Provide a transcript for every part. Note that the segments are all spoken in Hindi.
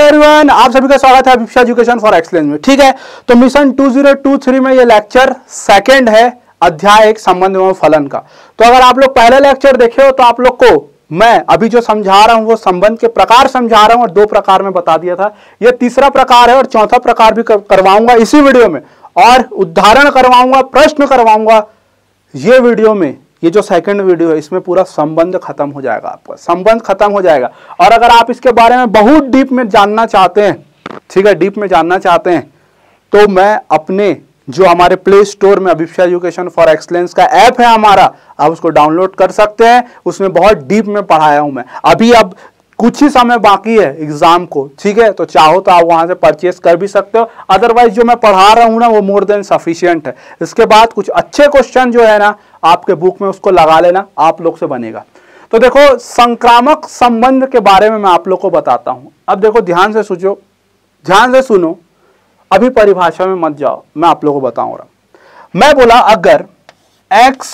एवरीवन, आप सभी का स्वागत है अभिषेक एजुकेशन फॉर एक्सीलेंस में। ठीक है, तो मिशन 2023 में ये लेक्चर सेकंड है, अध्याय 1 संबंध एवं फलन का। तो अगर आप लोग पहले लेक्चर देखे हो तो आप लोग को मैं अभी जो समझा रहा हूं वो संबंध के प्रकार समझा रहा हूं और 2 प्रकार में बता दिया था। ये तीसरा प्रकार है और चौथा प्रकार भी करवाऊंगा इसी वीडियो में, और उदाहरण करवाऊंगा, प्रश्न करवाऊंगा ये वीडियो में। ये जो सेकंड वीडियो है इसमें पूरा संबंध खत्म हो जाएगा, आपका संबंध खत्म हो जाएगा। और अगर आप इसके बारे में बहुत डीप में जानना चाहते हैं, ठीक है, डीप में जानना चाहते हैं, तो मैं अपने जो हमारे प्ले स्टोर में अभिषेक एजुकेशन फॉर एक्सीलेंस का ऐप है हमारा, आप उसको डाउनलोड कर सकते हैं। उसमें बहुत डीप में पढ़ाया हूं मैं। अब कुछ ही समय बाकी है एग्जाम को, ठीक है, तो चाहो तो आप वहां से परचेस कर भी सकते हो। अदरवाइज जो मैं पढ़ा रहा हूं ना वो मोर देन सफिशिएंट है। इसके बाद कुछ अच्छे क्वेश्चन जो है ना आपके बुक में उसको लगा लेना, आप लोग से बनेगा। तो देखो, संक्रामक संबंध के बारे में मैं आप लोग को बताता हूं। अब देखो, ध्यान से सोचो, ध्यान से सुनो, अभी परिभाषा में मत जाओ, मैं आप लोगों को बताऊंगा। मैं बोला अगर x,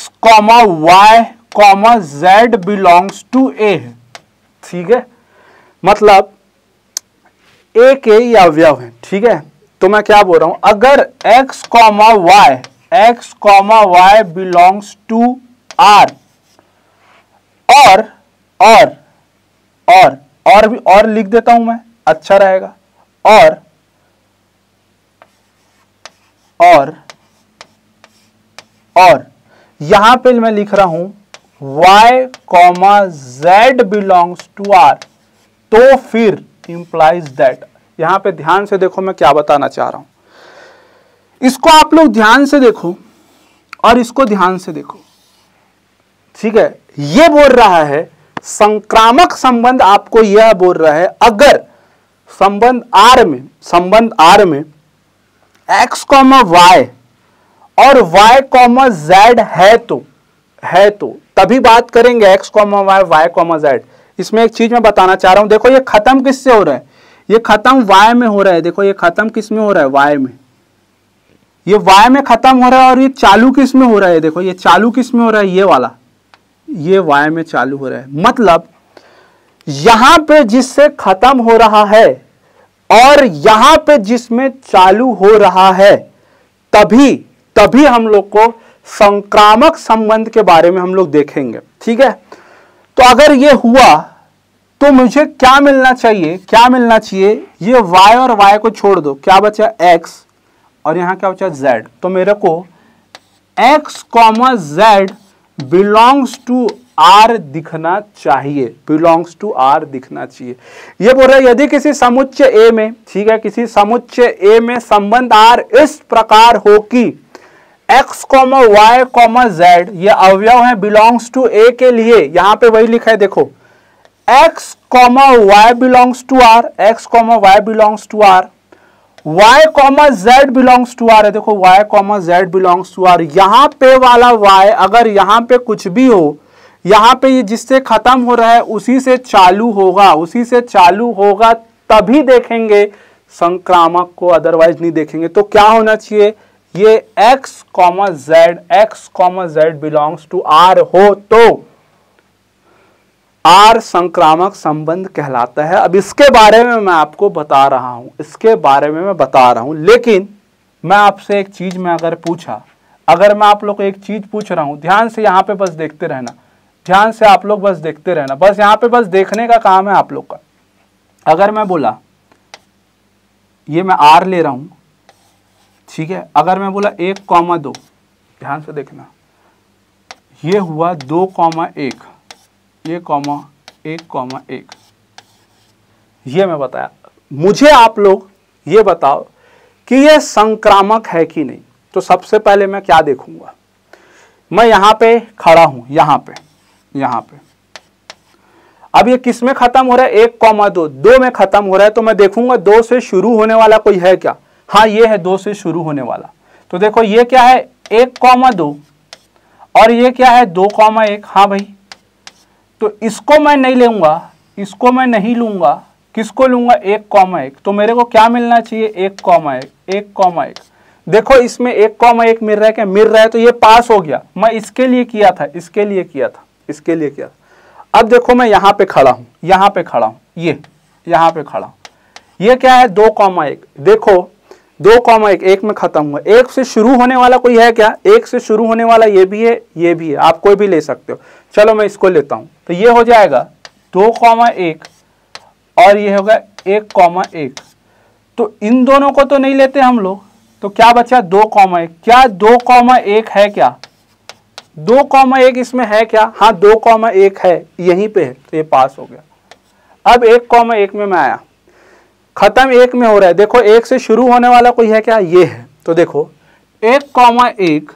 y, z belongs to a है, ठीक है, मतलब a के ये अवयव है, ठीक है, तो मैं क्या बोल रहा हूं, अगर x, y belongs to r और भी और लिख देता हूं मैं, अच्छा रहेगा, और यहां पे मैं लिख रहा हूं y, z belongs to r, तो फिर इंप्लाइज दैट। यहां पे ध्यान से देखो मैं क्या बताना चाह रहा हूं, इसको आप लोग ध्यान से देखो और इसको ध्यान से देखो, ठीक है। ये बोल रहा है संक्रामक संबंध, आपको यह बोल रहा है अगर संबंध R में x, y और y, z है तो तभी बात करेंगे x, y, z। इसमें एक चीज मैं बताना चाह रहा हूं, देखो ये खत्म किससे हो रहा है, ये खत्म y में हो रहा है। देखो ये खत्म किस में हो रहा है, y में, ये y में खत्म हो रहा है, और ये चालू किस में हो रहा है, देखो ये चालू किस में हो रहा है, ये वाला, ये y में चालू हो रहा है। मतलब यहां पे जिससे खत्म हो रहा है और यहां पे जिसमें चालू हो रहा है, तभी हम लोग को संक्रामक संबंध के बारे में हम लोग देखेंगे, ठीक है। तो अगर ये हुआ तो मुझे क्या मिलना चाहिए, ये y और y को छोड़ दो, क्या बचा x और यहां क्या बचा z। तो मेरे को x, z belongs to r दिखना चाहिए, बिलोंग्स टू r दिखना चाहिए। ये बोल रहा है यदि किसी समुच्चय A में, ठीक है, किसी समुच्चय A में संबंध R इस प्रकार हो कि x, y, z ये अवयव है बिलोंग्स टू A के लिए, यहां पे वही लिखा है, देखो x, y belongs to r, x, y belongs to r, y, z belongs to r है, देखो y, z belongs to r। यहां पे वाला y अगर यहां पे कुछ भी हो, यहां पे ये जिससे खत्म हो रहा है उसी से चालू होगा, तभी देखेंगे संक्रामक को, अदरवाइज नहीं देखेंगे। तो क्या होना चाहिए, ये x, z belongs to r हो तो R संक्रामक संबंध कहलाता है। अब इसके बारे में मैं आपको बता रहा हूं, लेकिन मैं आपसे एक चीज में अगर मैं आप लोग को एक चीज पूछ रहा हूं, ध्यान से यहां पे बस देखते रहना, ध्यान से आप लोग बस देखते रहना, बस यहां पे बस देखने का काम है आप लोग का। अगर मैं बोला ये मैं R ले रहा हूं, ठीक है, अगर मैं बोला 1, 2, ध्यान से देखना, ये हुआ 2, 1, ये 1, 1, ये मैं बताया। मुझे आप लोग ये बताओ कि ये संक्रामक है कि नहीं। तो सबसे पहले मैं क्या देखूंगा, मैं यहां पे खड़ा हूं, यहां पे अब ये किस में खत्म हो रहा है, 1, 2 में खत्म हो रहा है। तो मैं देखूंगा 2 से शुरू होने वाला कोई है क्या, हाँ ये है 2 से शुरू होने वाला। तो देखो ये क्या है, 1, 2 और ये क्या है 2, 1, हाँ भाई। तो इसको मैं नहीं लूंगा, किसको लूंगा, 1, 1। तो मेरे को क्या मिलना चाहिए, 1, 1। देखो इसमें 1, 1 मिल रहा है, क्या मिल रहा है, तो ये पास हो गया। मैं इसके लिए किया था, अब देखो मैं यहां पे खड़ा हूं, ये यहां पे खड़ा हूं, ये क्या है 2,1। देखो 2,1 एक में खत्म हुआ, एक से शुरू होने वाला कोई है क्या? एक से शुरू होने वाला ये भी है, ये भी है, आप कोई भी ले सकते हो। चलो मैं इसको लेता हूं, तो ये हो जाएगा 2,1 और ये होगा 1,1। तो इन दोनों को तो नहीं लेते हम लोग, तो क्या बचा 2,1। क्या 2,1 है क्या? 2,1 इसमें है क्या? हाँ 2,1 है, यहीं पे है, तो ये पास हो गया। अब 1,1 में मैं आया, खत्म 1 में हो रहा है। देखो 1 से शुरू होने वाला कोई है क्या? ये है। तो देखो 1,1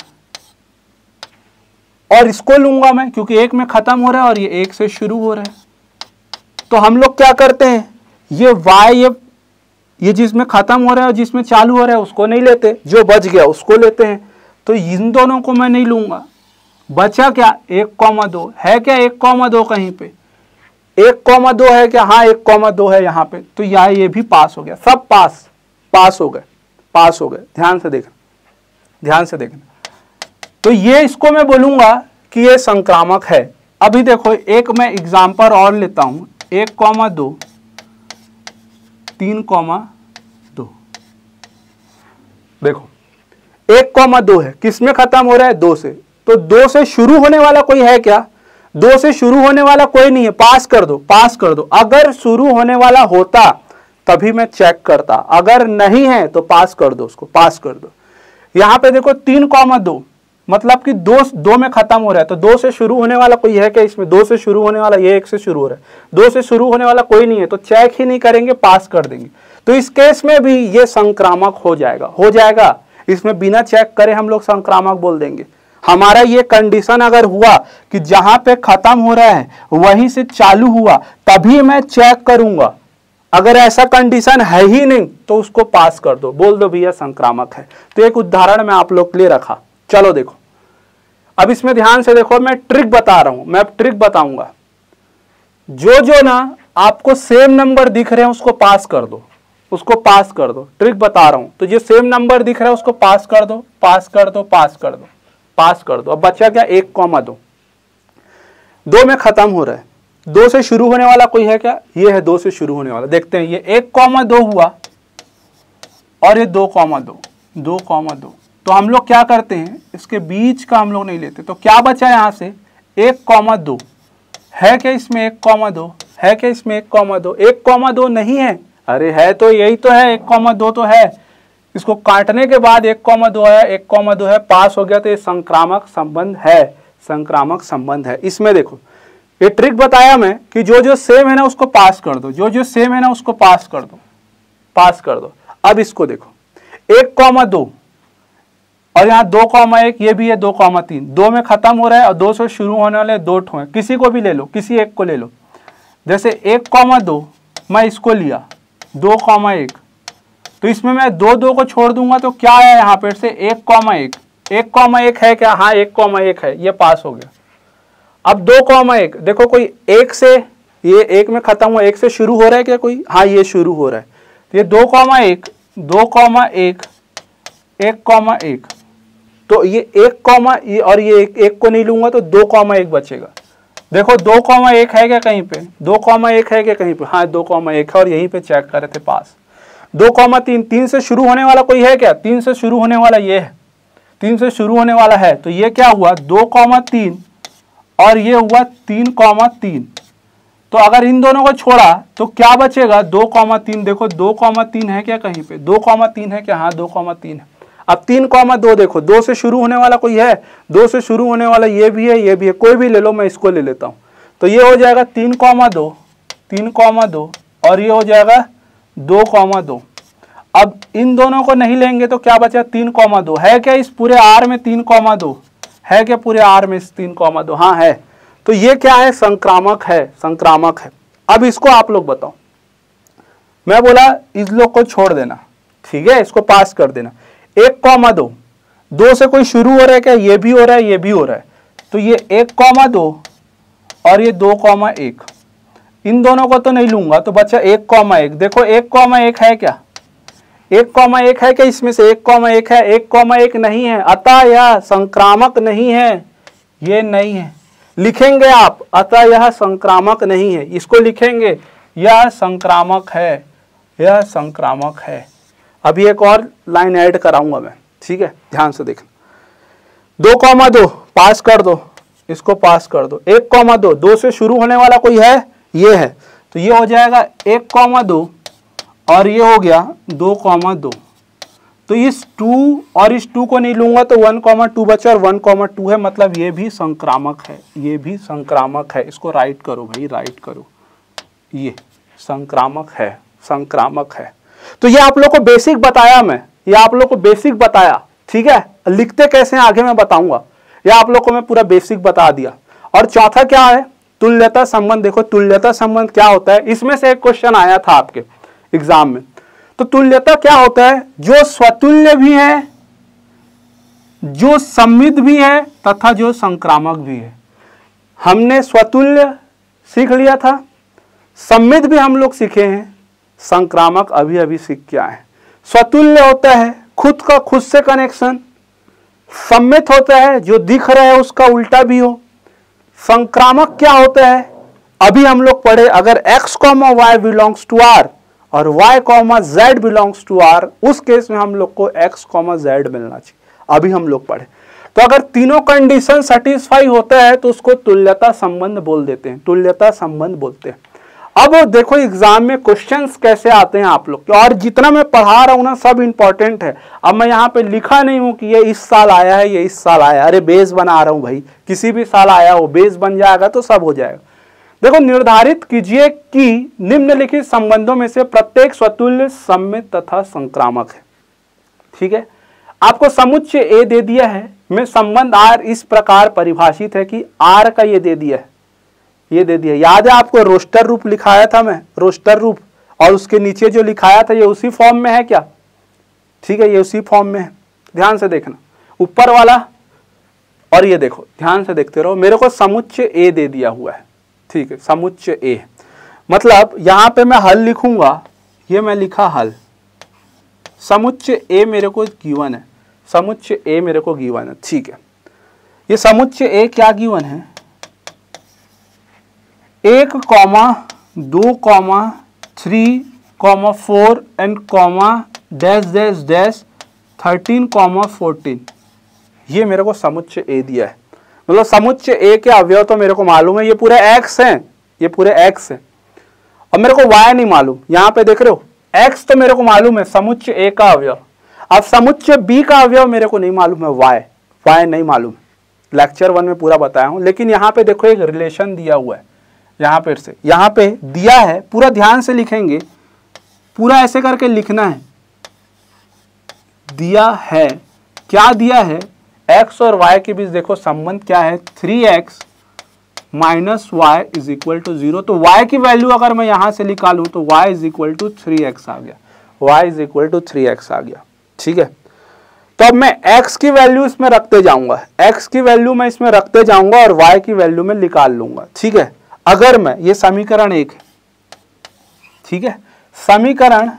और इसको लूंगा मैं, क्योंकि 1 में खत्म हो रहा है और ये 1 से शुरू हो रहा है। तो हम लोग क्या करते हैं, ये y ये जिसमें खत्म हो रहा है और जिसमें चालू हो रहा है उसको नहीं लेते, जो बच गया उसको लेते हैं। तो इन दोनों को मैं नहीं लूंगा। बचा क्या? 1,2 है क्या? 1,2 कहीं पे 1,2 है क्या? हाँ 1,2 है यहाँ पे। तो ये भी पास हो गया, सब पास हो गए, पास हो गए। ध्यान से देखना, ध्यान से देखना। तो ये इसको मैं बोलूंगा कि ये संक्रामक है। अभी देखो एक मैं एग्जांपल और लेता हूं, 1,2 3,2। देखो 1,2 है, किस में खत्म हो रहा है? 2 से। तो 2 से शुरू होने वाला कोई है क्या? 2 से शुरू होने वाला कोई नहीं है, पास कर दो, पास कर दो। अगर शुरू होने वाला होता तभी मैं चेक करता, अगर नहीं है तो पास कर दो, उसको पास कर दो। यहां पे देखो 3,2 मतलब कि 2 में खत्म हो रहा है, तो 2 से शुरू होने वाला कोई है क्या इसमें? 2 से शुरू होने वाला, ये 1 से शुरू हो रहा है, 2 से शुरू होने वाला कोई नहीं है, तो चेक ही नहीं करेंगे, पास कर देंगे। तो इस केस में भी ये संक्रामक हो जाएगा, हो जाएगा। इसमें बिना चेक करे हम लोग संक्रामक बोल देंगे। हमारा ये कंडीशन अगर हुआ कि जहां पे खत्म हो रहा है वहीं से चालू हुआ, तभी मैं चेक करूंगा। अगर ऐसा कंडीशन है ही नहीं तो उसको पास कर दो, बोल दो भैया संक्रामक है। तो एक उदाहरण मैं आप लोग के लिए रखा। चलो देखो, अब इसमें ध्यान से देखो, मैं ट्रिक बता रहा हूं, मैं ट्रिक बताऊंगा। जो ना आपको सेम नंबर दिख रहे हैं उसको पास कर दो, उसको पास कर दो। ट्रिक बता रहा हूं, तो जो सेम नंबर दिख रहा है उसको पास कर दो, पास कर दो, पास कर दो, पास कर दो। अब बचा क्या? 1,2। 2 में खत्म हो रहा है, 2 से शुरू होने वाला कोई है क्या? ये है 2 से शुरू होने वाला। देखते हैं, ये 1,2 हुआ और ये 2,2, 2,2। तो हम लोग क्या करते हैं, इसके बीच का हम लोग नहीं लेते। तो क्या बचा यहां से? 1,2 है क्या इसमें? 1,2 है क्या इसमें? 1,2 1,2 नहीं है? अरे है, तो यही तो है, 1,2 तो है। इसको काटने के बाद 1,2 है, 1,2 है, पास हो गया। तो ये संक्रामक संबंध है, संक्रामक संबंध है। इसमें देखो ये ट्रिक बताया मैं कि जो सेम है ना उसको पास कर दो, जो सेम है ना उसको पास कर दो, पास कर दो। अब इसको देखो 1,2 और यहाँ 2,1, ये भी है 2,3। 2 में खत्म हो रहा है और 2 से शुरू होने वाले 2 ठो हैं। किसी को भी ले लो, किसी एक को ले लो। जैसे 1,2 मैं इसको लिया, 2,1, तो इसमें मैं 2 को छोड़ दूंगा तो क्या है यहाँ पर से? 1,1। 1,1 है क्या? हाँ 1,1 है, ये पास हो गया। अब 2,1 देखो, कोई 1 से, ये 1 में खत्म हुआ, 1 से शुरू हो रहा है क्या कोई? हाँ ये शुरू हो रहा है। तो ये 2,1, 2,1, 1,1। तो ये 1, और ये 1 को नहीं लूंगा तो 2,1 बचेगा। देखो 2,1 है क्या कहीं पे? 2,1 है क्या कहीं पे? हाँ 2,1 है, और यहीं पे चेक कर रहे थे, पास। 2,3, 3 से शुरू होने वाला कोई है क्या? 3 से शुरू होने वाला ये है, 3 से शुरू होने वाला है। तो ये क्या हुआ? 2,3 और ये हुआ 3,3। तो अगर इन दोनों को छोड़ा तो क्या बचेगा? 2,3। देखो 2,3 है क्या कहीं पे? 2,3 है क्या? हाँ 2,3 है। अब 3,2 देखो, 2 से शुरू होने वाला कोई है? 2 से शुरू होने वाला ये भी है, ये भी है, कोई भी ले लो, मैं इसको ले लेता हूं। तो ये हो जाएगा 3,2, 3,2 और ये हो जाएगा 2,2। अब इन दोनों को नहीं लेंगे तो क्या बचा? 3,2 है क्या इस पूरे आर में? 3,2 है क्या पूरे आर में? 3,2 हाँ है। तो ये क्या है? संक्रामक है, संक्रामक है। अब इसको आप लोग बताओ। मैं बोला इस लोग को छोड़ देना, ठीक है, इसको पास कर देना। 1,2, 2 से कोई शुरू हो रहा है क्या? ये भी हो रहा है, ये भी हो रहा है। तो ये 1,2 और ये 2,1, इन दोनों को तो नहीं लूंगा, तो बच्चा 1,1। देखो 1,1 है क्या? 1,1 है क्या इसमें से? 1,1 है, 1,1 नहीं है, अतः यह संक्रामक नहीं है। ये नहीं है, लिखेंगे आप, अतः यह संक्रामक नहीं है। इसको लिखेंगे, यह संक्रामक है, यह संक्रामक है। अभी एक और लाइन ऐड कराऊंगा मैं, ठीक है, ध्यान से देखना। 2,2 पास कर दो, इसको पास कर दो। 1,2 2 से शुरू होने वाला कोई है, ये है, तो ये हो जाएगा 1,2 और ये हो गया 2,2। तो इस 2 और इस 2 को नहीं लूंगा तो 1,2 बचा और 1,2 है, मतलब ये भी संक्रामक है, ये भी संक्रामक है। इसको राइट करो भाई, राइट करो, ये संक्रामक है, संक्रामक है। तो ये आप लोग को बेसिक बताया मैं, ये आप लोग को बेसिक बताया, ठीक है। लिखते कैसे हैं आगे मैं बताऊंगा, ये आप लोग को मैं पूरा बेसिक बता दिया। और चौथा क्या है, तुल्यता संबंध। देखो तुल्यता संबंध क्या होता है, इसमें से एक क्वेश्चन आया था आपके एग्जाम में। तो तुल्यता क्या होता है, जो स्वतुल्य भी है, जो सम्मित भी है तथा जो संक्रामक भी है। हमने स्वतुल्य सीख लिया था, सम्मित भी हम लोग सीखे हैं, संक्रामक अभी अभी सीख के आए हैं। स्वतुल्य होता है खुद का खुद से कनेक्शन, सम्मित होता है जो दिख रहा है उसका उल्टा भी हो। संक्रामक क्या होता है, अभी हम लोग पढ़े, अगर x, y belongs to r और y, z belongs to r, उस केस में हम लोग को x, z मिलना चाहिए, अभी हम लोग पढ़े। तो अगर तीनों कंडीशन सेटिस्फाई होता है तो उसको तुल्यता संबंध बोल देते हैं, तुल्यता संबंध बोलते हैं। अब देखो एग्जाम में क्वेश्चंस कैसे आते हैं आप लोग, और जितना मैं पढ़ा रहा हूं ना सब इंपॉर्टेंट है। अब मैं यहाँ पे लिखा नहीं हूं कि ये इस साल आया है, ये इस साल आया, अरे बेस बना रहा हूं भाई, किसी भी साल आया हो, बेस बन जाएगा तो सब हो जाएगा। देखो निर्धारित कीजिए कि निम्नलिखित संबंधों में से प्रत्येक स्वतुल्य, सम्मित तथा संक्रामक है, ठीक है। आपको समुच्चय ए दे दिया है, में संबंध आर इस प्रकार परिभाषित है कि आर का ये दे दिया है, ये दे दिया। याद है आपको रोस्टर रूप लिखाया था मैं, रोस्टर रूप, और उसके नीचे जो लिखाया था ये उसी फॉर्म में है क्या, ठीक है, ये उसी फॉर्म में है। ध्यान से देखना ऊपर वाला, और ये देखो ध्यान से देखते रहो। मेरे को समुच्चय ए दे दिया हुआ है, ठीक है, समुच्चय ए, मतलब यहां पे मैं हल लिखूंगा, ये मैं लिखा हल। समुच्चय ए मेरे को गिवन है, समुच्चय ए मेरे को गिवन है, ठीक है। ये समुच्चय ए क्या गिवन है, 1, 2, 3, 4 एंड डैश डैश डैश 13, 14, ये मेरे को समुच्चय ए दिया है। मतलब समुच्चय ए के अवयव तो मेरे को मालूम है, ये पूरे x हैं, ये पूरे x हैं, अब मेरे को y नहीं मालूम। यहाँ पे देख रहे हो x तो मेरे को मालूम है, समुच्चय ए का अवयव। अब समुच्चय b का अवयव मेरे को नहीं मालूम है, y नहीं मालूम, लेक्चर 1 में पूरा बताया हूँ। लेकिन यहाँ पे देखो एक रिलेशन दिया हुआ है, यहाँ पे से यहाँ पे दिया है, पूरा ध्यान से लिखेंगे, पूरा ऐसे करके लिखना है। दिया है, क्या दिया है, x और y के बीच देखो संबंध क्या है, 3x minus Y is equal to 0। तो y की वैल्यू अगर मैं यहां से निकालूं तो y is equal to 3x आ गया, y is equal to 3x आ गया, ठीक है। तो अब मैं x की वैल्यू इसमें रखते जाऊंगा, x की वैल्यू मैं इसमें रखते जाऊंगा और y की वैल्यू में निकाल लूंगा, ठीक है। अगर मैं, ये समीकरण 1 है, ठीक है, समीकरण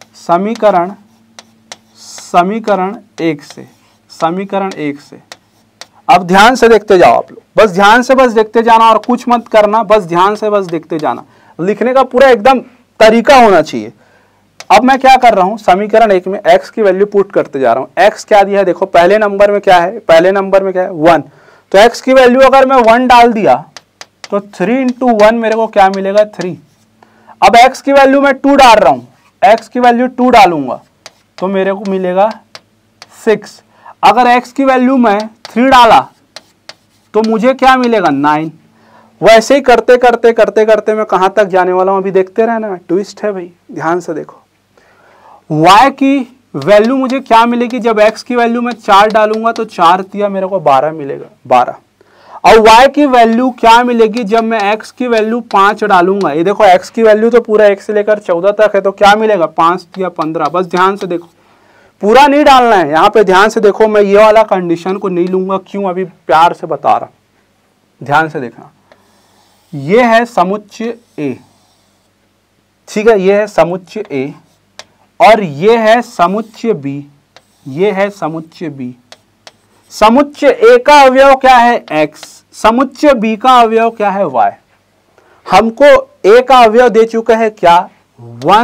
1 से अब ध्यान से देखते जाओ आप लोग, बस ध्यान से बस देखते जाना और कुछ मत करना, बस ध्यान से बस देखते जाना। लिखने का पूरा एकदम तरीका होना चाहिए। अब मैं क्या कर रहा हूं, समीकरण 1 में x की वैल्यू पुट करते जा रहा हूं। x क्या दिया है, देखो पहले नंबर में क्या है, पहले नंबर में क्या है 1, तो x की वैल्यू अगर मैं 1 डाल दिया तो 3 इंटू 1 मेरे को क्या मिलेगा 3। अब x की वैल्यू मैं 2 डाल रहा हूं, x की वैल्यू 2 डालूंगा तो मेरे को मिलेगा 6। अगर x की वैल्यू मैं 3 डाला तो मुझे क्या मिलेगा 9। वैसे ही करते करते करते करते मैं कहां तक जाने वाला हूं, अभी देखते रहना, ट्विस्ट है भाई, ध्यान से देखो। y की वैल्यू मुझे क्या मिलेगी, जब x की वैल्यू मैं 4 डालूंगा तो 4 दिया मेरे को 12 मिलेगा, 12। और y की वैल्यू क्या मिलेगी जब मैं x की वैल्यू 5 डालूंगा, ये देखो x की वैल्यू तो पूरा 1 से लेकर 14 तक है, तो क्या मिलेगा 5 दिया 15। बस ध्यान से देखो, पूरा नहीं डालना है, यहाँ पे ध्यान से देखो, मैं ये वाला कंडीशन को नहीं लूंगा, क्यों, अभी प्यार से बता रहा, ध्यान से देखना। ये है समुच्चय A, ठीक है, ये है समुच्चय A और ये है समुच्चय B, ये है समुच्चय B। समुच्चय A का अवयव क्या है x, समुच्चय B का अवयव क्या है y। हमको A का अवयव दे चुका है क्या 1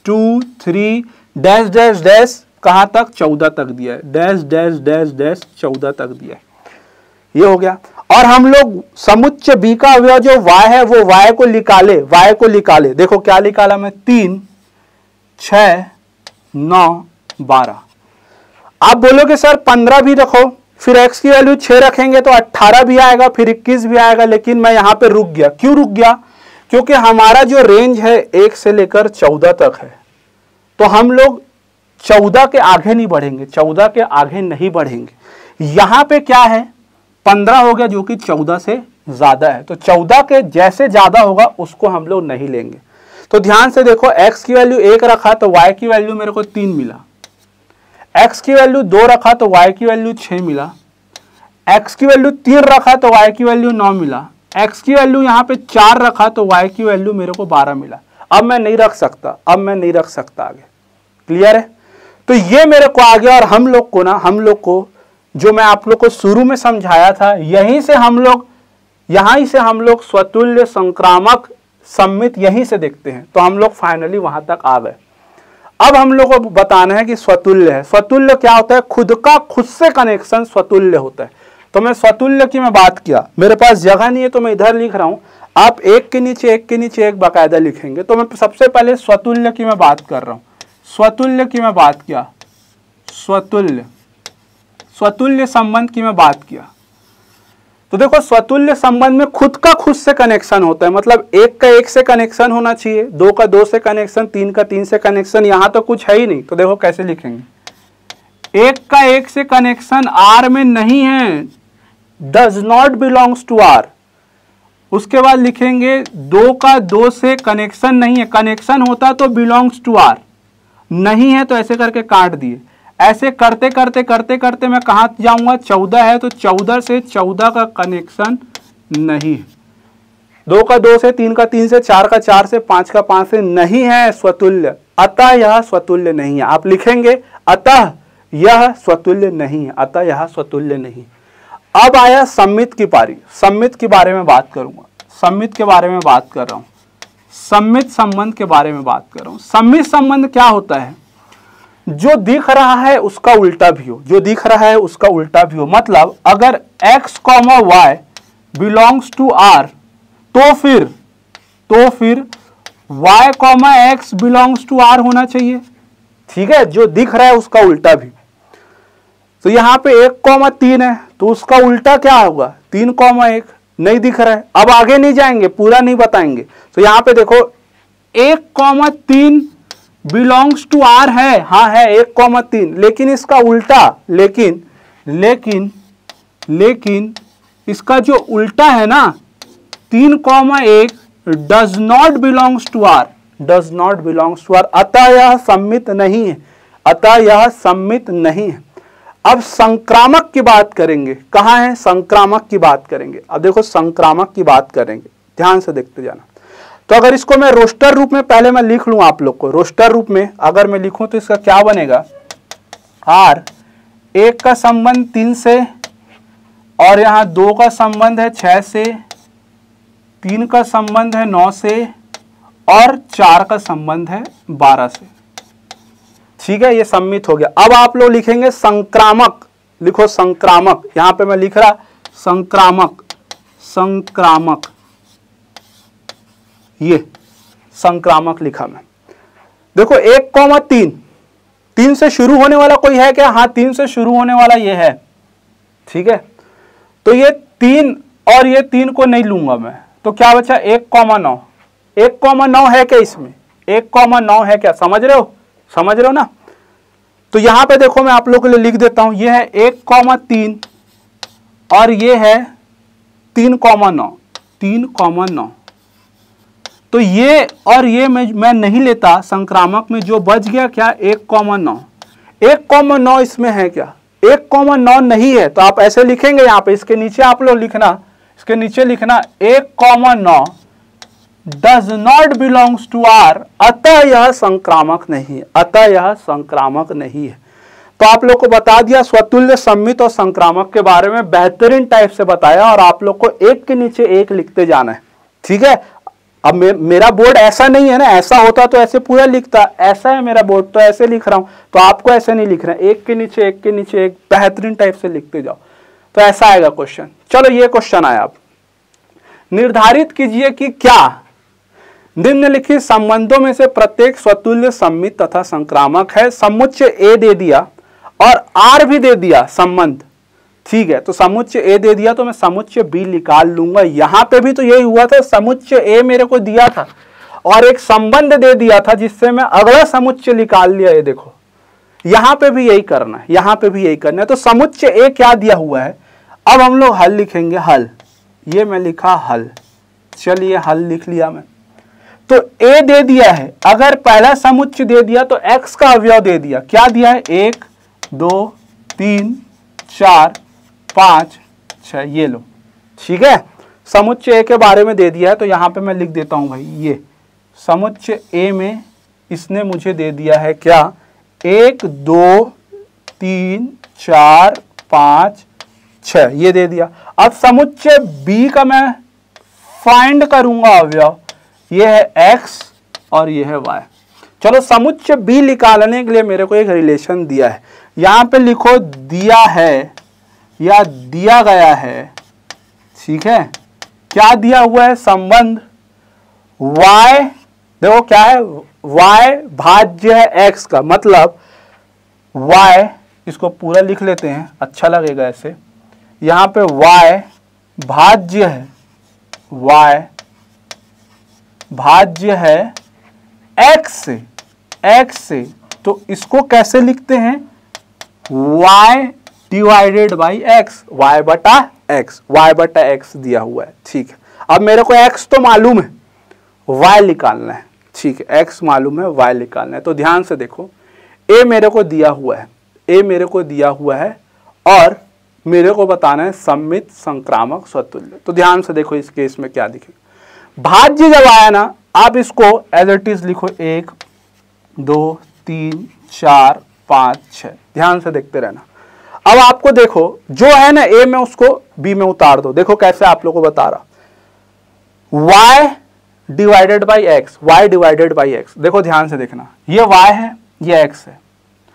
2 3 डैश डैश डैश कहां तक 14 तक दिया है, डैश डैश डैश डैश 14 तक दिया है। ये हो गया। और हम लोग समुच्चय b का अवयव जो y है वो y को निकाले। देखो क्या निकाला मैं, 3 6 9 12। आप बोलोगे सर 15 भी रखो, फिर x की वैल्यू 6 रखेंगे तो 18 भी आएगा, फिर 21 भी आएगा, लेकिन मैं यहां पे रुक गया। क्यों रुक गया? क्योंकि हमारा जो रेंज है 1 से लेकर 14 तक है, तो हम लोग 14 के आगे नहीं बढ़ेंगे, 14 के आगे नहीं बढ़ेंगे। यहां पे क्या है, 15 हो गया जो कि 14 से ज्यादा है, तो 14 के जैसे ज्यादा होगा उसको हम लोग नहीं लेंगे। तो ध्यान से देखो, x की वैल्यू 1 रखा तो y की वैल्यू मेरे को 3 मिला, x की वैल्यू 2 रखा तो y की वैल्यू 6 मिला, x की वैल्यू 3 रखा तो y की वैल्यू 9 मिला, x की वैल्यू यहाँ पे 4 रखा तो y की वैल्यू मेरे को 12 मिला। अब मैं नहीं रख सकता, आगे। क्लियर है? तो ये मेरे को आ गया। और हम लोग को जो मैं आप लोग को शुरू में समझाया था, यहीं से हम लोग स्वतुल्य, संक्रामक, सम्मित यहीं से देखते हैं। तो हम लोग फाइनली वहां तक आ गए। अब हम लोग को बताना है कि स्वतुल्य है। स्वतुल्य क्या होता है? खुद से कनेक्शन स्वतुल्य होता है। तो मैं स्वतुल्य की मैं बात किया, मेरे पास जगह नहीं है तो मैं इधर लिख रहा हूं, आप एक के नीचे एक बाकायदा लिखेंगे। तो मैं सबसे पहले स्वतुल्य की मैं बात कर रहा हूं, स्वतुल्य की मैं बात किया, स्वतुल्य संबंध की मैं बात किया। तो देखो, स्वतुल्य संबंध में खुद से कनेक्शन होता है, मतलब 1 का 1 से कनेक्शन होना चाहिए, 2 का 2 से कनेक्शन, 3 का 3 से कनेक्शन। यहां तो कुछ है ही नहीं, तो देखो कैसे लिखेंगे, 1 का 1 से कनेक्शन R में नहीं है, does not belongs to R। उसके बाद लिखेंगे 2 का 2 से कनेक्शन नहीं है, कनेक्शन होता तो बिलोंग्स टू R, नहीं है तो ऐसे करके काट दिए। ऐसे करते करते मैं कहां जाऊंगा, 14 है तो 14 से 14 का कनेक्शन नहीं है, 2 का 2 से, 3 का 3 से, 4 का 4 से, 5 का 5 से नहीं है स्वतुल्य, अतः यह स्वतुल्य नहीं है। आप लिखेंगे अतः यह स्वतुल्य नहीं है, अतः यह स्वतुल्य नहीं। अब आया सम्मित की पारी। सम्मित के बारे में बात करूंगा, सम्मित के बारे में बात कर रहा हूं, सम्मित संबंध के बारे में बात कर रहा हूं। सम्मित संबंध क्या होता है? जो दिख रहा है उसका उल्टा भी हो, जो दिख रहा है उसका उल्टा भी हो। मतलब अगर x, y belongs to R, तो फिर y, x belongs to R होना चाहिए। ठीक है, जो दिख रहा है उसका उल्टा भी। तो यहां पे 1,3 है तो उसका उल्टा क्या होगा, 3,1। नहीं दिख रहा है, अब आगे नहीं जाएंगे, पूरा नहीं बताएंगे। तो यहां पे देखो 1,3 बिलोंग्स टू R है, हाँ है 1,3, लेकिन इसका उल्टा, लेकिन इसका जो उल्टा है ना 3,1 does not belongs to R, does not belongs to R, अतः यह सम्मित नहीं है, अतः यह सम्मित नहीं है। अब संक्रामक की बात करेंगे, कहां है संक्रामक की बात करेंगे। अब देखो संक्रामक की बात करेंगे, ध्यान से देखते जाना। तो अगर इसको मैं रोस्टर रूप में पहले मैं लिख लूं, आप लोग को रोस्टर रूप में अगर मैं लिखूं तो इसका क्या बनेगा, R 1 का संबंध 3 से, और यहां 2 का संबंध है 6 से, 3 का संबंध है 9 से, और 4 का संबंध है 12 से। ठीक है, ये सम्मित हो गया। अब आप लोग लिखेंगे संक्रामक, लिखो संक्रामक, यहां पे मैं लिख रहा संक्रामक, ये संक्रामक लिखा मैं। देखो 1,3, 3 से शुरू होने वाला कोई है क्या? हाँ 3 से शुरू होने वाला ये है। ठीक है, तो ये 3 और ये 3 को नहीं लूंगा मैं, तो क्या बचा 1,9। 1,9 है क्या इसमें? 1,9 है क्या? समझ रहे हो ना? तो यहां पे देखो मैं आप लोगों के लिए लिख देता हूं, ये है 1,3 और ये है 3,9। तो ये और ये मैं नहीं लेता संक्रामक में, जो बच गया क्या 1,9। 1,9 इसमें है क्या? 1,9 नहीं है, तो आप ऐसे लिखेंगे यहाँ पे, इसके नीचे आप लोग लिखना, इसके नीचे लिखना 1,9 does not belongs to R, अतः यह संक्रामक नहीं है, अतः यह संक्रामक नहीं है। तो आप लोग को बता दिया स्वतुल्य, सम्मित और संक्रामक के बारे में, बेहतरीन टाइप से बताया, और आप लोग को एक के नीचे एक लिखते जाना है। ठीक है, अब मेरा बोर्ड ऐसा नहीं है ना, ऐसा होता तो ऐसे पूरा लिखता, ऐसा है मेरा बोर्ड तो ऐसे लिख रहा हूं, तो आपको ऐसे नहीं लिख रहा है, एक के नीचे एक बेहतरीन टाइप से लिखते जाओ, तो ऐसा आएगा क्वेश्चन। चलो ये क्वेश्चन आया, अब निर्धारित कीजिए कि क्या निम्नलिखित संबंधों में से प्रत्येक स्वतुल्य, सममित तथा संक्रामक है। समुच्चय ए दे दिया और आर भी दे दिया संबंध, ठीक है, तो समुच्चय ए दे दिया तो मैं समुच्चय बी निकाल लूंगा। यहां पे भी तो यही हुआ था, समुच्चय ए मेरे को दिया था और एक संबंध दे दिया था जिससे मैं अगला समुच्चय निकाल लिया। ये देखो यहां पे भी यही करना है, यहां पे भी यही करना है। तो समुच्चय ए क्या दिया हुआ है, अब हम लोग हल लिखेंगे, हल, ये मैं लिखा हल, चलिए हल लिख लिया मैं। तो ए दे दिया है, अगर पहला समुच्चय दे दिया तो x का अवयव दे दिया, क्या दिया है, 1 2 3 4 5 6, ये लो, ठीक है। समुच्चय ए के बारे में दे दिया है तो यहां पे मैं लिख देता हूं भाई, ये समुच्चय ए में इसने मुझे दे दिया है क्या, 1 2 3 4 5 6, ये दे दिया। अब समुच्चय बी का मैं फाइंड करूंगा अवयव, ये है x और ये है y। चलो समुच्चय बी निकालने के लिए मेरे को एक रिलेशन दिया है, यहां पे लिखो दिया है या दिया गया है, ठीक है। क्या दिया हुआ है, संबंध y, देखो क्या है, y भाज्य है x का, मतलब y, इसको पूरा लिख लेते हैं, अच्छा लगेगा ऐसे, यहां पे y भाज्य है, y भाज्य है x से, तो इसको कैसे लिखते हैं, y divided by x, y बटा x दिया हुआ है, ठीक है। अब मेरे को x तो मालूम है, y निकालना है, ठीक है, x मालूम है, y निकालना है। तो ध्यान से देखो, a मेरे को दिया हुआ है और मेरे को बताना है सममित, संक्रामक, स्वतुल्य। तो ध्यान से देखो इस केस में क्या दिखेगा, भाज्य जब आया ना, आप इसको एज इट इज लिखो, 1 2 3 4 5 6, ध्यान से देखते रहना। अब आपको देखो जो है ना ए में, उसको बी में उतार दो, देखो कैसे आप लोगों को बता रहा, y divided by X, y divided by X, देखो ध्यान से देखना, ये y है, ये x है,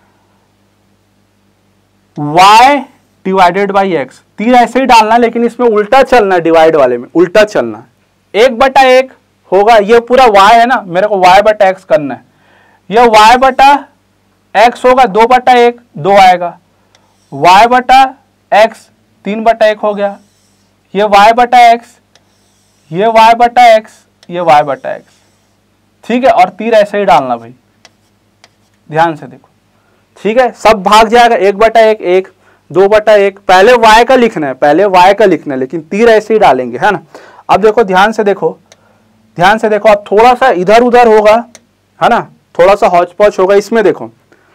y डिवाइडेड बाई एक्स, तीर ऐसे ही डालना, लेकिन इसमें उल्टा चलना, डिवाइड वाले में उल्टा चलना, 1/1 होगा, ये पूरा y है ना, मेरे को y बटा x करना है, यह y बटा x होगा, 2/1 2 आएगा, y बटा x 3/1 हो गया, ये y बटा x, ये y बटा x, ये y बटा x, ठीक है। और तीर ऐसे ही डालना भाई, ध्यान से देखो, ठीक है, सब भाग जाएगा, 1/1 1 2/1, पहले y का लिखना है, लेकिन तीर ऐसे ही डालेंगे, है ना। अब देखो ध्यान से देखो, अब थोड़ा सा इधर उधर होगा, है ना, थोड़ा सा हौच पौच होगा, इसमें देखो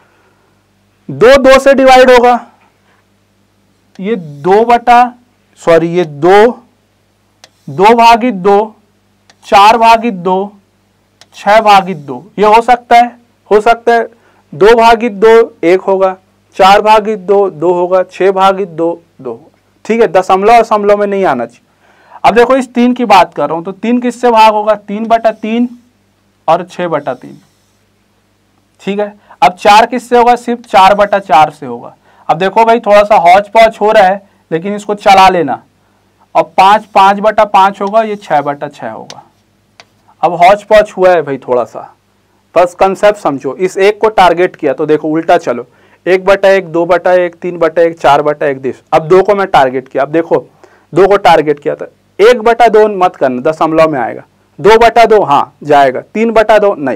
2 से डिवाइड होगा, ये 2 भागित 2 4/2 6/2, ये हो सकता है 2/2 1 होगा, 4/2 2 होगा, 6/2 2, ठीक है, दशमलव में नहीं आना चाहिए। अब देखो इस 3 की बात कर रहा हूं, तो 3 किससे भाग होगा, 3/3 और 6/3, ठीक है। अब 4 किससे होगा, सिर्फ 4/4 से होगा। अब देखो भाई थोड़ा सा हौच पौच हो रहा है, लेकिन इसको चला लेना, अब 5/5 होगा, ये 6/6 होगा। अब हौच पौच हुआ है भाई थोड़ा सा, बस कंसेप्ट समझो, इस एक को टारगेट किया तो देखो उल्टा चलो, 1/1 2/1 3/1 4/1 दिस, अब 2 को मैं टारगेट किया, अब देखो 2 को टारगेट किया था, 1/2 मत करना, दशमलव में आएगा, 2/2 हाँ जाएगा, 3/2 नहीं,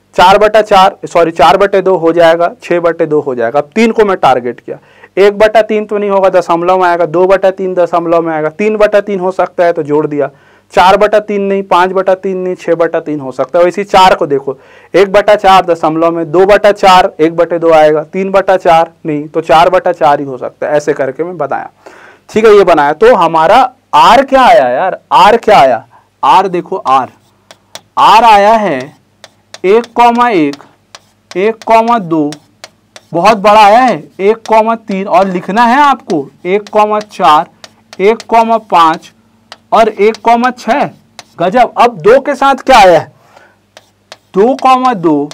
4/2 हो जाएगा, 6/2 हो जाएगा। अब 3 को मैं टारगेट किया, 1/3 तो नहीं होगा, दशमलव में आएगा, 2/3 दशमलव में आएगा, 3/3 हो सकता है तो जोड़ दिया, 4/3 नहीं, 5/3 नहीं, 6/3 हो सकता है। इसी 4 को देखो, 1/4 दशमलव में, 2/4 1/2 आएगा, 3/4 नहीं तो 4/4 ही हो सकता है, ऐसे करके मैं बताया, ठीक है, ये बनाया। तो हमारा आर क्या आया यार, आर क्या आया, आर देखो, आर आया है 1,1 1,2, बहुत बड़ा आया है, 1,3, और लिखना है आपको 1,4 1,5 और 1,6, गजब। अब 2 के साथ क्या आया है, 2,2,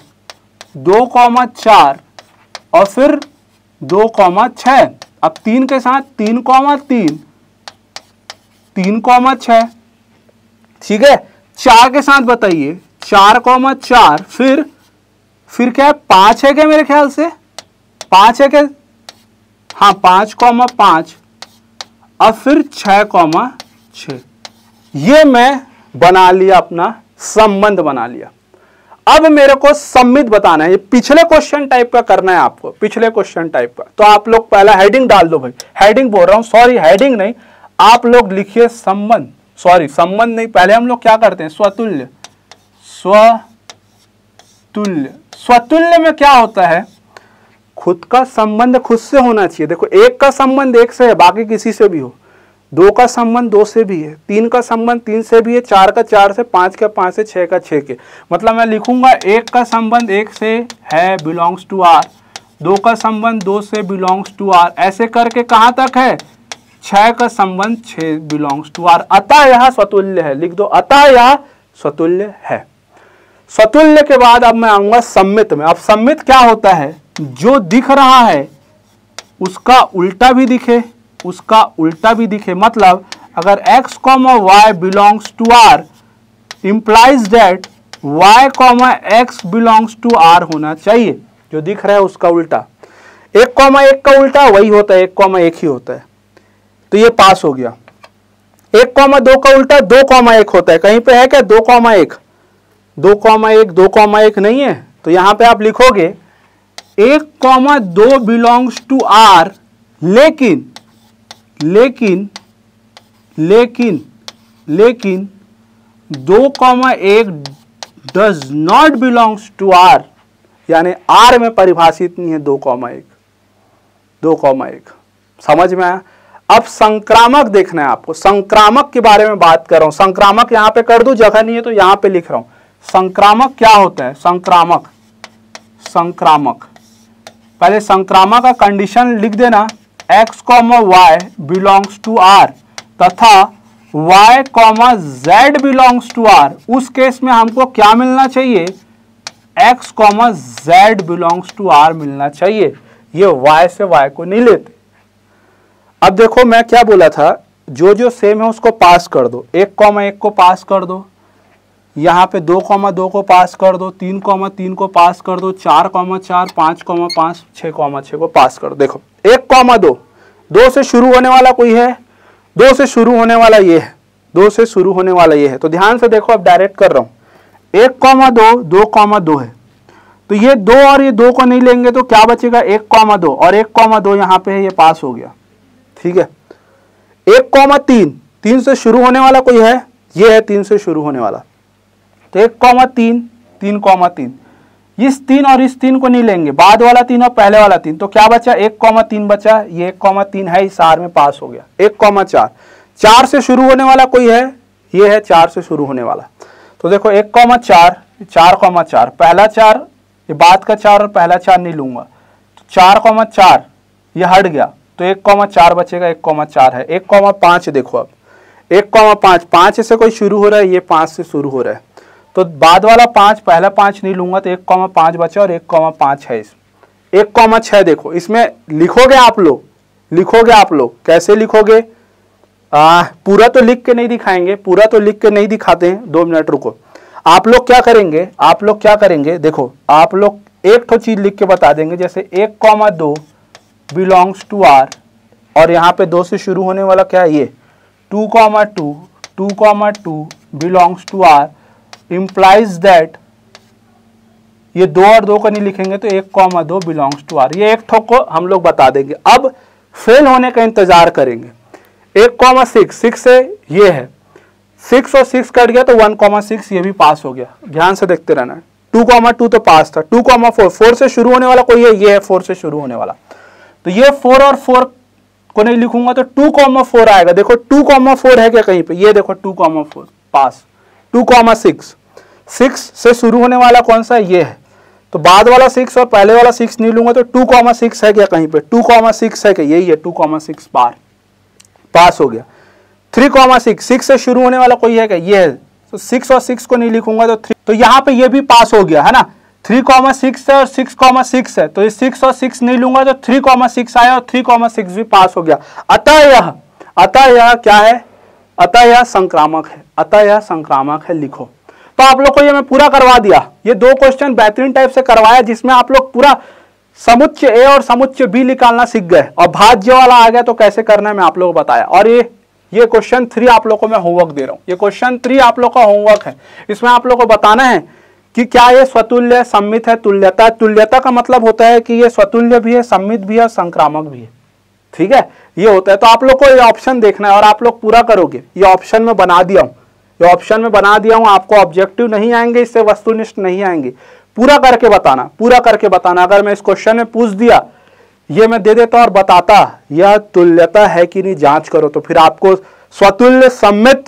2,4 और फिर 2,6। अब 3 के साथ 3,3, 3,6, ठीक है। 4 के साथ बताइए 4,4, फिर क्या है, 5 है क्या मेरे ख्याल से, 5 है क्या, हाँ 5,5 और फिर 6,6। ये मैं बना लिया, अपना संबंध बना लिया। अब मेरे को सम्मित बताना है, ये पिछले क्वेश्चन टाइप का करना है आपको, पिछले क्वेश्चन टाइप का। तो आप लोग पहला हेडिंग डाल दो भाई, हेडिंग बोल रहा हूं, सॉरी हेडिंग नहीं, आप लोग लिखिए संबंध, सॉरी संबंध नहीं, पहले हम लोग क्या करते हैं, स्वतुल्य। स्वतुल्य, स्वतुल्य में क्या होता है, खुद का संबंध खुद से होना चाहिए। देखो, एक का संबंध एक से है, बाकी किसी से भी हो, 2 का संबंध 2 से भी है, 3 का संबंध 3 से भी है, 4 का 4 से, 5 का 5 से, 6 का 6 के। मतलब मैं लिखूंगा 1 का संबंध 1 से है, बिलोंग्स टू आर, 2 का संबंध 2 से, बिलोंग्स टू आर, ऐसे करके कहां तक है, 6 का संबंध 6, बिलोंग्स टू आर। अतः यह स्वतुल्य है, लिख दो, अतः यह स्वतुल्य है। स्वतुल्य के बाद अब मैं आऊंगा सम्मित में। अब सम्मित क्या होता है, जो दिख रहा है उसका उल्टा भी दिखे, उसका उल्टा भी दिखे। मतलब अगर x, y belongs to r implies that y, x belongs to r होना चाहिए। जो दिख रहा है उसका उल्टा, 1,1 का उल्टा वही होता है, 1,1 ही होता है, तो ये पास हो गया। 1,2 का उल्टा 2,1 होता है, कहीं पे है क्या 2,1, 2,1, 2,1 नहीं है, तो यहां पे आप लिखोगे 1,2 बिलोंग्स टू r, लेकिन 2,1 does not belongs to r, यानी r में परिभाषित नहीं है 2,1, 2,1। समझ में आया। अब संक्रामक देखना है आपको, संक्रामक के बारे में बात कर रहा हूं। संक्रामक यहां पे कर दूं, जगह नहीं है तो यहां पे लिख रहा हूं। संक्रामक क्या होता है, संक्रामक, संक्रामक, पहले संक्रामक का कंडीशन लिख देना, x, y belongs to r तथा y, z belongs to r। उस केस में हमको क्या मिलना चाहिए, x, z belongs to r मिलना चाहिए। ये y से y को नहीं लेते। अब देखो मैं क्या बोला था, जो सेम है उसको पास कर दो, 1,1 को पास कर दो, यहाँ पे 2,2 को पास कर दो, 3,3 को पास कर दो, 4,4, 5,5, 6,6 को पास कर दो। देखो 1,2, 2 से शुरू होने वाला कोई है, 2 से शुरू होने वाला ये है, 2 से शुरू होने वाला ये है, तो ध्यान से देखो, अब डायरेक्ट कर रहा हूं। 1,2, 2,2 है, तो ये 2 और ये 2 को नहीं लेंगे तो क्या बचेगा, 1,2 और 1,2 यहाँ पे है, ये पास हो गया, ठीक है। 1,3, 3 से शुरू होने वाला कोई है, ये है 3 से शुरू होने वाला, तो 1,3, 3,3, इस 3 और इस 3 को नहीं लेंगे, बाद वाला 3 और पहले वाला 3, तो क्या बचा, 1,3 बचा, ये 1,3 है, इस आर में पास हो गया। 1,4, 4 से शुरू होने वाला कोई है, ये है 4 से शुरू होने वाला, तो देखो 1,4, 4,4, पहला 4, ये बाद का 4 और पहला 4 नहीं लूंगा, तो 4,4 ये हट गया, तो 1,4 बचेगा, 1,4 है। 1,5 देखो, अब 1,5, 5 से कोई शुरू हो रहा है, ये 5 से शुरू हो रहा है, तो बाद वाला 5, पहला 5 नहीं लूंगा, तो 1,5 बचा और 1,5 है। इस 1,6 देखो, इसमें लिखोगे आप लोग, लिखोगे आप लोग, कैसे लिखोगे, पूरा तो लिख के नहीं दिखाएंगे, पूरा तो लिख के नहीं दिखाते हैं, 2 मिनट रुको। आप लोग क्या करेंगे, आप लोग क्या करेंगे, देखो आप लोग एक तो चीज लिख के बता देंगे, जैसे 1,2 बिलोंग्स टू r, और यहाँ पे 2 से शुरू होने वाला क्या है, ये 2,2, 2,2 belongs to r implies that, ये 2 और 2 को नहीं लिखेंगे तो 1,2 बिलोंग्स टू r, ये एक ठोक को हम लोग बता देंगे। अब फेल होने का इंतजार करेंगे। 1,6, 6 से ये है, 6 और 6 कट गया तो 1,6, ये भी पास हो गया। ध्यान से देखते रहना। 2,2 तो पास था। 2,4, 4 से शुरू होने वाला कोई है, ये है 4 से शुरू होने वाला, तो ये 4 और 4 को नहीं लिखूंगा तो 2,4 आएगा। देखो 2,4 है क्या कहीं पे, ये देखो 2,4 पास। 2,6, 6 से शुरू होने वाला कौन सा, ये है, तो बाद वाला 6 और पहले वाला 6 नहीं लूंगा तो 2,6 है क्या कहीं पे, 2,6 है क्या, यही है 2,6 पार, पास हो गया। 3,6, 6 से शुरू होने वाला कोई है क्या, ये है तो 6 और 6 को नहीं लिखूंगा तो 3, तो यहाँ पे ये भी पास हो गया है ना, 3,6 है और 6,6 है, तो ये 6 और 6 नहीं लूंगा तो 3,6 आया और 3,6 भी पास हो गया। अतः यह क्या है, अतः यह संक्रामक है, अतः यह संक्रामक है लिखो। तो आप लोग को ये मैं पूरा करवा दिया, ये 2 क्वेश्चन बेहतरीन टाइप से करवाया जिसमें आप लोग पूरा समुच्चय ए और समुच्चय बी निकालना सीख गए, और भाज्य वाला आ गया तो कैसे करना है मैं आप लोगों को बताया। और ये क्वेश्चन 3 आप लोग को मैं होमवर्क दे रहा हूं, ये क्वेश्चन 3 आप लोग का होमवर्क है। इसमें आप लोग को बताना है कि क्या ये स्वतुल्य सम्मित है, तुल्यता। तुल्यता का मतलब होता है कि ये स्वतुल्य भी है, सम्मित भी है, संक्रामक भी है, ठीक है, ये होता है। तो आप लोग को ये ऑप्शन देखना है और आप लोग पूरा करोगे। ये ऑप्शन में बना दिया हूं, ये ऑप्शन में बना दिया हूं, आपको ऑब्जेक्टिव नहीं आएंगे, इससे वस्तुनिष्ठ नहीं आएंगे, पूरा करके बताना, पूरा करके बताना। अगर मैं इस क्वेश्चन में पूछ दिया, ये मैं दे देता और बताता यह तुल्यता है कि नहीं जांच करो, तो फिर आपको स्वतुल्य, सम्मित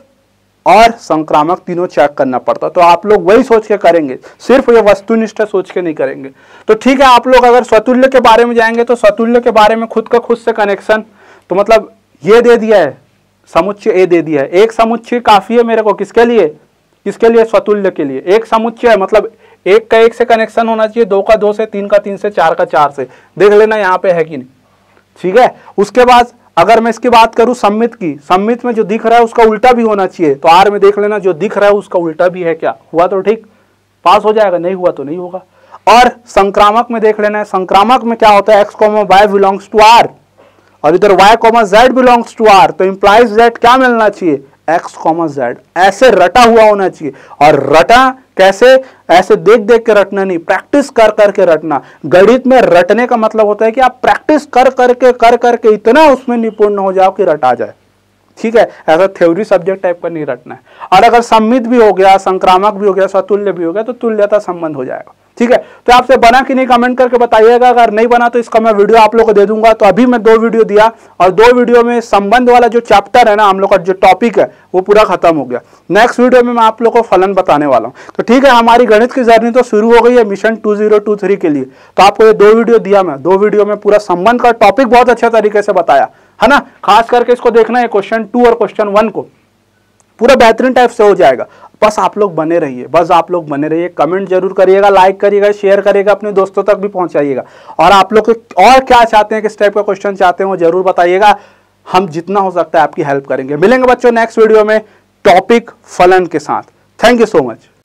और संक्रामक तीनों चेक करना पड़ता। तो आप लोग वही सोच के करेंगे, सिर्फ ये वस्तुनिष्ठ सोच के नहीं करेंगे। तो ठीक है, आप लोग अगर स्वतुल्य के बारे में जाएंगे तो स्वतुल्य के बारे में खुद का खुद से कनेक्शन, तो मतलब ये दे दिया है, समुच्चय ए दे दिया है, एक समुच्चय काफी है मेरे को किसके लिए, किसके लिए, स्वतुल्य के लिए। एक समुच्चय है मतलब 1 का 1 से कनेक्शन होना चाहिए, 2 का 2 से, 3 का 3 से, 4 का 4 से, देख लेना यहाँ पे है कि नहीं, ठीक है। उसके बाद अगर मैं इसकी बात करूं सम्मित की, सम्मित में जो दिख रहा है उसका उल्टा भी होना चाहिए, तो आर में देख लेना जो दिख रहा है उसका उल्टा भी है क्या, हुआ तो ठीक, पास हो जाएगा, नहीं हुआ तो नहीं होगा। और संक्रामक में देख लेना है, संक्रामक में क्या होता है, x, y belongs to r, और इधर y, z belongs to r, तो इंप्लाइज z क्या मिलना चाहिए, x, z, ऐसे रटा हुआ होना चाहिए। और रटा कैसे, ऐसे देख देख के रटना नहीं, प्रैक्टिस कर करके रटना। गणित में रटने का मतलब होता है कि आप प्रैक्टिस कर करके इतना उसमें निपुण हो जाओ कि रटा जाए, ठीक है। ऐसा थ्योरी सब्जेक्ट टाइप का नहीं रटना है। और अगर सम्मित भी हो गया, संक्रामक भी हो गया, स्वतुल्य भी हो गया, तो तुल्यता संबंध हो जाएगा, ठीक है। तो आपसे बना कि नहीं कमेंट करके बताइएगा, अगर नहीं बना तो इसका मैं वीडियो आप लोग को दे दूंगा। तो अभी मैं 2 वीडियो दिया और 2 वीडियो में संबंध वाला जो चैप्टर है ना, हम लोग का जो टॉपिक है वो पूरा खत्म हो गया। नेक्स्ट वीडियो में मैं आप लोग को फलन बताने वाला हूँ। तो ठीक है, हमारी गणित की जर्नी तो शुरू हो गई है मिशन 2023 के लिए। तो आपको ये 2 वीडियो दिया, मैं 2 वीडियो में पूरा संबंध का टॉपिक बहुत अच्छे तरीके से बताया है ना। खास करके इसको देखना है, क्वेश्चन 2 और क्वेश्चन 1 को पूरा बेहतरीन टाइप से हो जाएगा। बस आप लोग बने रहिए, बस आप लोग बने रहिए, कमेंट जरूर करिएगा, लाइक करिएगा, शेयर करिएगा, अपने दोस्तों तक भी पहुंचाइएगा। और आप लोग और क्या चाहते हैं, किस टाइप का क्वेश्चन चाहते हैं वो जरूर बताइएगा। हम जितना हो सकता है आपकी हेल्प करेंगे। मिलेंगे बच्चों नेक्स्ट वीडियो में टॉपिक फलन के साथ। Thank you so much.